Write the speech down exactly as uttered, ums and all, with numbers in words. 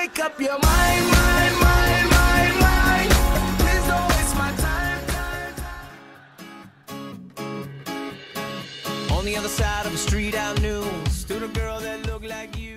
make up your mind, mind, mind, mind, mind. Please don't waste my time, time, time. On the other side of the street I knew stood a girl that looked like you.